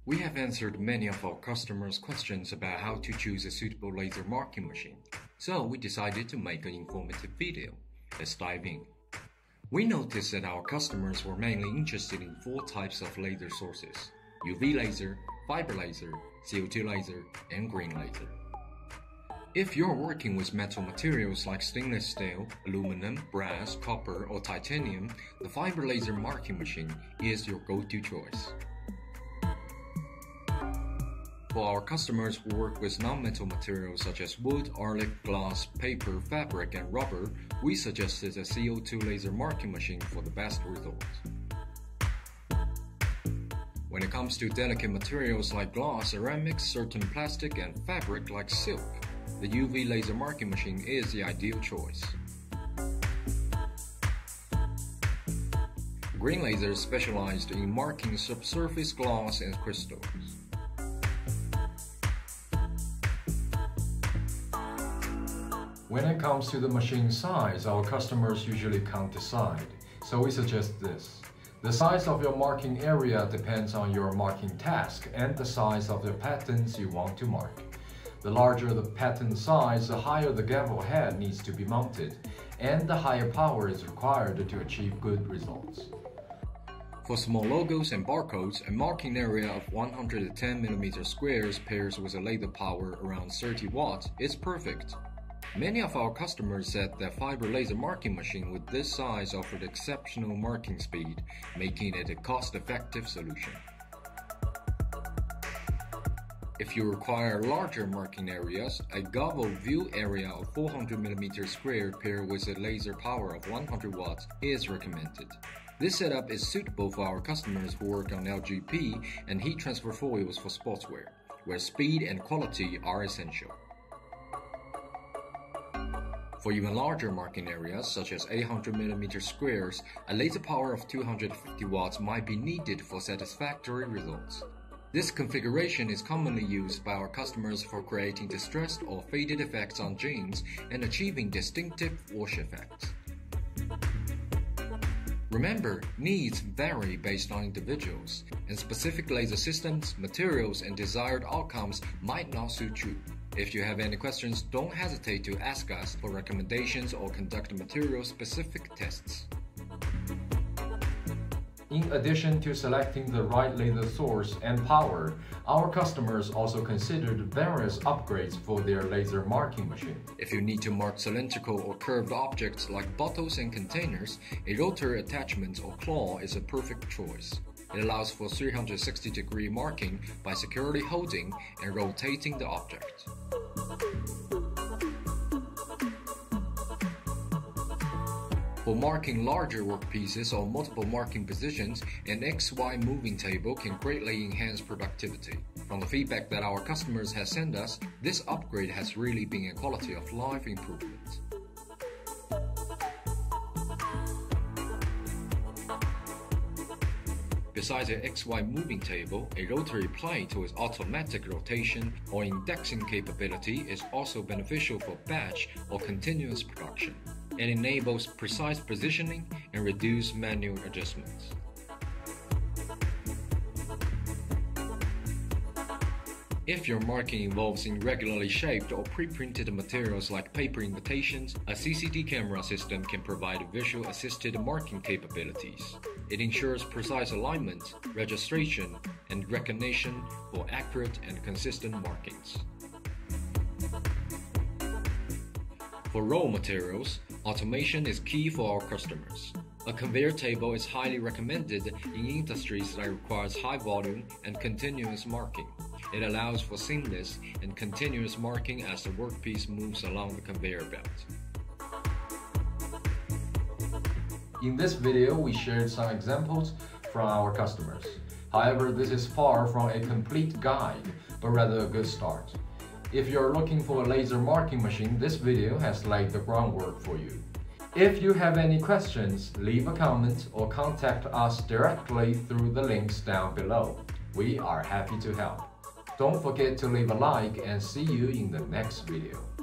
We have answered many of our customers' questions about how to choose a suitable laser marking machine, so we decided to make an informative video. Let's dive in. We noticed that our customers were mainly interested in 4 types of laser sources: UV laser, fiber laser, CO2 laser, and green laser. If you're working with metal materials like stainless steel, aluminum, brass, copper, or titanium, the fiber laser marking machine is your go-to choice. For our customers who work with non-metal materials such as wood, acrylic, glass, paper, fabric, and rubber, we suggested a CO2 laser marking machine for the best results. When it comes to delicate materials like glass, ceramics, certain plastic, and fabric like silk, the UV laser marking machine is the ideal choice. Green laser is specialized in marking subsurface glass and crystals. When it comes to the machine size, our customers usually can't decide, so we suggest this. The size of your marking area depends on your marking task and the size of the patterns you want to mark. The larger the pattern size, the higher the Galvo head needs to be mounted, and the higher power is required to achieve good results. For small logos and barcodes, a marking area of 110mm squares pairs with a laser power around 30 watts is perfect. Many of our customers said that fiber laser marking machine with this size offered exceptional marking speed, making it a cost-effective solution. If you require larger marking areas, a Galvo view area of 400mm squared paired with a laser power of 100 watts is recommended. This setup is suitable for our customers who work on LGP and heat transfer foils for sportswear, where speed and quality are essential. For even larger marking areas, such as 800mm squares, a laser power of 250 watts might be needed for satisfactory results. This configuration is commonly used by our customers for creating distressed or faded effects on jeans and achieving distinctive wash effects. Remember, needs vary based on individuals, and specific laser systems, materials, and desired outcomes might not suit you. If you have any questions, don't hesitate to ask us for recommendations or conduct material-specific tests. In addition to selecting the right laser source and power, our customers also considered various upgrades for their laser marking machine. If you need to mark cylindrical or curved objects like bottles and containers, a rotary attachment or claw is a perfect choice. It allows for 360-degree marking by securely holding and rotating the object. For marking larger workpieces or multiple marking positions, an XY moving table can greatly enhance productivity. From the feedback that our customers have sent us, this upgrade has really been a quality of life improvement. Besides an XY moving table, a rotary plate with automatic rotation or indexing capability is also beneficial for batch or continuous production, and enables precise positioning and reduced manual adjustments. If your marking involves irregularly shaped or pre-printed materials like paper invitations, a CCD camera system can provide visual assisted marking capabilities. It ensures precise alignment, registration, and recognition for accurate and consistent markings. For raw materials, automation is key for our customers. A conveyor table is highly recommended in industries that requires high volume and continuous marking. It allows for seamless and continuous marking as the workpiece moves along the conveyor belt. In this video, we shared some examples from our customers. However, this is far from a complete guide, but rather a good start. If you're looking for a laser marking machine, this video has laid the groundwork for you. If you have any questions, leave a comment or contact us directly through the links down below. We are happy to help. Don't forget to leave a like and see you in the next video.